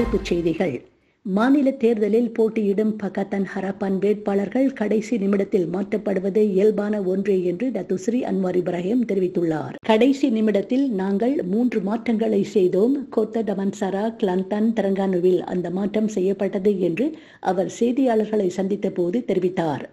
தலைப்புச் செய்திகள். மாநில தேர்தலில் போட்டியிடும் பகத்தன் ஹரப்பான் வேட்பாளர்கள் கடைசி நிமிடத்தில் மாற்றப்படுவது இயல்பான ஒன்றே என்று டத்துஸ்ரீ அன்வார் இப்ராஹிம் தெரிவித்துள்ளார். கடைசி நிமிடத்தில் நாங்கள் 3 மாற்றங்களை செய்தோம். கோத்த டமன்சாரா, கிளந்தன், தெலங்கானுவில் அந்த மாற்றம் செய்யப்பட்டது என்று அவர் செய்தியாளர்களை சந்தித்த போது தெரிவித்தார்.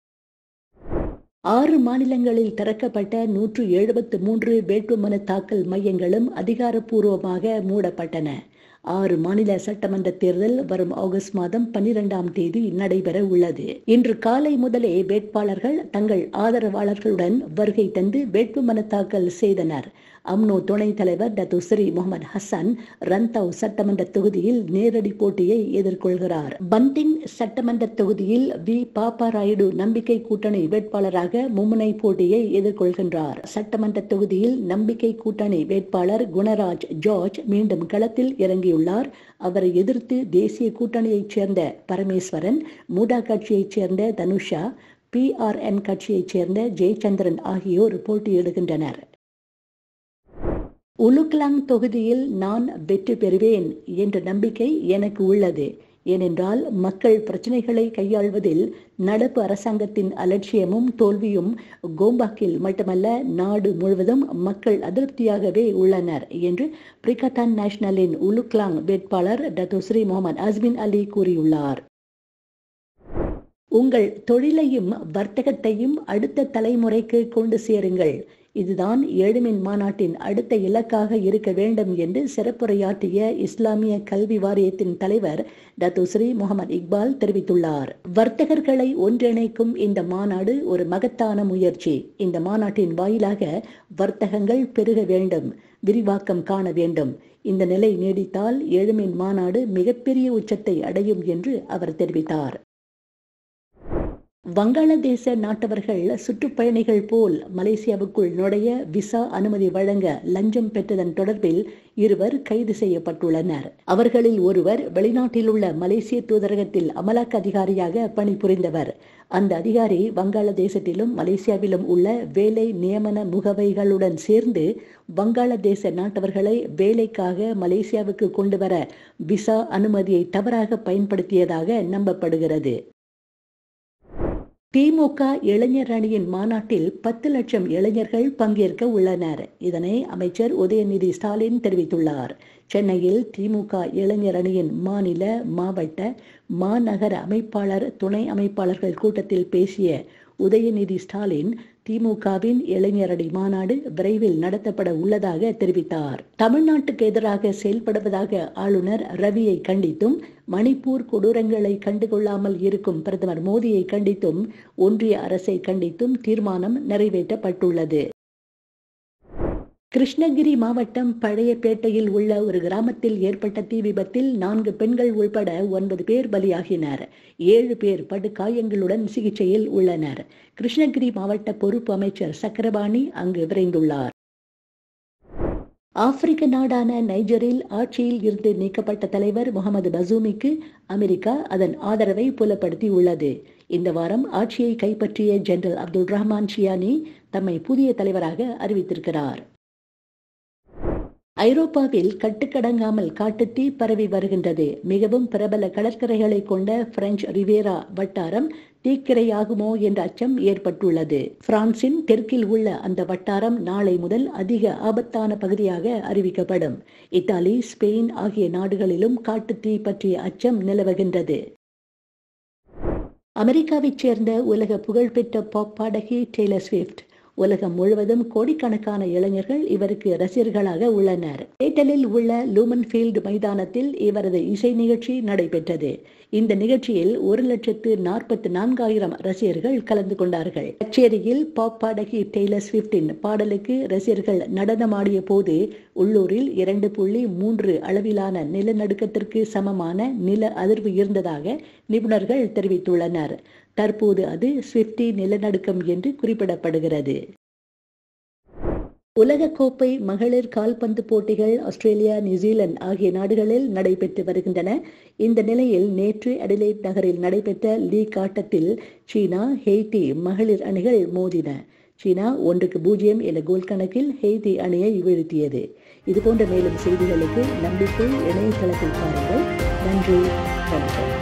6 மாநிலங்களில் திறக்கப்பட்ட 173 வேட்புமனு தாக்கல் மையங்களும் அதிகாரப்பூர்வமாக மூடப்பட்டன. 6 மாநில சட்டமன்ற தேர்தல் வரும் ஆகஸ்ட் மாதம் 12ஆம் தேதி நடைபெற உள்ளது. இன்று காலை முதலே வேட்பாளர்கள் தங்கள் ஆதரவாளர்களுடன் வருகை தந்து வேட்புமனு தாக்கல் செய்தனர். அம்னோ துணைத் தலைவர் டத்துஸ்ரீ முகமது ஹசன் ரந்தவ் சட்டமன்ற தொகுதியில் நேரடி போட்டியை எதிர்கொள்கிறார். பந்திங் சட்டமன்ற தொகுதியில் வி பாப்பா ராயுடு நம்பிக்கை கூட்டணி வேட்பாளராக மும்முனை போட்டியை எதிர்கொள்கின்றார். சட்டமன்ற தொகுதியில் நம்பிக்கை கூட்டணி வேட்பாளர் குணராஜ் ஜார்ஜ் மீண்டும் களத்தில் இறங்கியுள்ளார். அவரை எதிர்த்து தேசிய கூட்டணியைச் சேர்ந்த பரமேஸ்வரன், மூடா கட்சியைச் சேர்ந்த தனுஷா, PRN கட்சியைச் சேர்ந்த ஜெயச்சந்திரன் ஆகியோர் போட்டியிடுகின்றனர். உலுக்லாங் தொகுதியில் நான் வெற்றி பெறுவேன் என்ற நம்பிக்கை எனக்கு உள்ளது. ஏனென்றால் மக்கள் பிரச்சனைகளை கையாள்வதில் நடப்பு அரசாங்கத்தின் அலட்சியமும் தோல்வியும் கோம்பாக்கில் மட்டுமல்ல நாடு முழுவதும் மக்கள் அதிருப்தியாகவே உள்ளனர் என்று பிரிகத்தான் நேஷனலின் உலுக்லாங் வேட்பாளர் டத்துஸ்ரீ முகமது அஸ்மின் அலி கூறியுள்ளார். உங்கள் தொழிலையும் வர்த்தகத்தையும் அடுத்த தலைமுறைக்கு கொண்டு சேருங்கள். இதுதான் எழுமின் மாநாட்டின் அடுத்த இலக்காக இருக்க வேண்டும் என்று சிறப்புரையாற்றிய இஸ்லாமிய கல்வி வாரியத்தின் தலைவர் டத்துஸ்ரீ முகமது இக்பால் தெரிவித்துள்ளார். வர்த்தகர்களை ஒன்றிணைக்கும் இந்த மாநாடு ஒரு மகத்தான முயற்சி. இந்த மாநாட்டின் வாயிலாக வர்த்தகங்கள் பெருக வேண்டும், விரிவாக்கம் காண வேண்டும். இந்த நிலை நீடித்தால் எழுமின் மாநாடு மிகப்பெரிய உச்சத்தை அடையும் என்று அவர் தெரிவித்தார். வங்காளதேச நாட்டவர்கள் சுற்றுப்பயணிகள் போல் மலேசியாவுக்குள் நுழைய விசா அனுமதி வழங்க லஞ்சம் பெற்றதன் தொடர்பில் 2 கைது செய்யப்பட்டுள்ளனர். அவர்களில் ஒருவர் வெளிநாட்டில் உள்ள மலேசிய தூதரகத்தில் அமலாக்க அதிகாரியாக பணிபுரிந்தவர். அந்த அதிகாரி வங்காளதேசத்திலும் மலேசியாவிலும் உள்ள வேலை நியமன முகவைகளுடன் சேர்ந்து வங்காளதேச நாட்டவர்களை வேலைக்காக மலேசியாவுக்கு கொண்டு வர விசா அனுமதியை தவறாக பயன்படுத்தியதாக நம்பப்படுகிறது. திமுக இளைஞர் அணியின் மாநாட்டில் 10 லட்சம் இளைஞர்கள் பங்கேற்க உள்ளனர். இதனை அமைச்சர் உதயநிதி ஸ்டாலின் தெரிவித்துள்ளார். சென்னையில் திமுக இளைஞர் அணியின் மாநில, மாவட்ட, மாநகர அமைப்பாளர், துணை அமைப்பாளர்கள் கூட்டத்தில் பேசிய உதயநிதி ஸ்டாலின் திமுகவின் இளைஞரணி மாநாடு விரைவில் நடத்தப்பட உள்ளதாக தெரிவித்தார். தமிழ்நாட்டுக்கு எதிராக செயல்படுவதாக ஆளுநர் ரவியை கண்டித்தும், மணிப்பூர் கொடூரங்களை கண்டுகொள்ளாமல் இருக்கும் பிரதமர் மோடியை கண்டித்தும், ஒன்றிய அரசை கண்டித்தும் தீர்மானம் நிறைவேற்றப்பட்டுள்ளது. கிருஷ்ணகிரி மாவட்டம் பழையப்பேட்டையில் உள்ள ஒரு கிராமத்தில் ஏற்பட்ட தீ விபத்தில் 4 பெண்கள் உள்பட 9 பேர் பலியாகினர். 7 பேர் படுகாயங்களுடன் சிகிச்சையில் உள்ளனர். கிருஷ்ணகிரி மாவட்ட பொறுப்பு அமைச்சர் சக்கரபாணி அங்கு விரைந்துள்ளார். ஆப்பிரிக்க நாடான நைஜரில் ஆட்சியில் இருந்து நீக்கப்பட்ட தலைவர் முகமது பசூமிக்கு அமெரிக்கா அதன் ஆதரவை புலப்படுத்தி உள்ளது. இந்த வாரம் ஆட்சியை கைப்பற்றிய ஜெனரல் அப்துல் ரஹ்மான் சியானி தம்மை புதிய தலைவராக அறிவித்திருக்கிறார். ஐரோப்பாவில் கட்டுக்கடங்காமல் காட்டுத்தீ பரவி வருகின்றது. மிகவும் பிரபல கடற்கரைகளை கொண்ட பிரெஞ்சு ரிவேரா வட்டாரம் தீக்கிரையாகுமோ என்ற அச்சம் ஏற்பட்டுள்ளது. பிரான்சின் தெற்கில் உள்ள அந்த வட்டாரம் நாளை முதல் அதிக ஆபத்தான பகுதியாக அறிவிக்கப்படும். இத்தாலி, ஸ்பெயின் ஆகிய நாடுகளிலும் காட்டுத்தீ பற்றிய அச்சம் நிலவுகின்றது. அமெரிக்காவைச் சேர்ந்த உலக புகழ்பெற்ற பாப் பாடகி டெய்லர் ஸ்விஃப்ட். உலகம் முழுவதும் கோடிக்கணக்கான இளைஞர்கள் இவருக்கு ரசிகர்களாக உள்ளனர். சேட்டலில் உள்ள லூமன்ஃபீல்டு மைதானத்தில் இவரது இசை நிகழ்ச்சி நடைபெற்றது. இந்த நிகழ்ச்சியில் 1,44,000 ரசிகர்கள் கலந்து கொண்டார்கள். கச்சேரியில் பாப் பாடகி டெய்லர் ஸ்விஃப்டின் பாடலுக்கு ரசிகர்கள் நடனமாடிய போது உள்ளூரில் 2.3 அளவிலான நிலநடுக்கத்திற்கு சமமான நில அதிர்வு இருந்ததாக நிபுணர்கள் தெரிவித்துள்ளனர். தற்போது அது ஸ்விஃப்டி நிலநடுக்கம் என்று குறிப்பிடப்படுகிறது. உலகக்கோப்பை மகளிர் கால்பந்து போட்டிகள் ஆஸ்திரேலியா, நியூசிலாந்து ஆகிய நாடுகளில் நடைபெற்று வருகின்றன. இந்த நிலையில் நேற்று அடிலைட் நகரில் நடைபெற்ற லீக் ஆட்டத்தில் சீனா, ஹெய்ட்டி மகளிர் அணிகள் மோதின. சீனா 1-0 என்ற கோல் கணக்கில் ஹெய்தி அணியை வீழ்த்தியது. இதுபோன்ற மேலும் செய்திகளுக்கு நம்பிக்கை இணையதளத்தை பாருங்கள். நன்றி, வணக்கம்.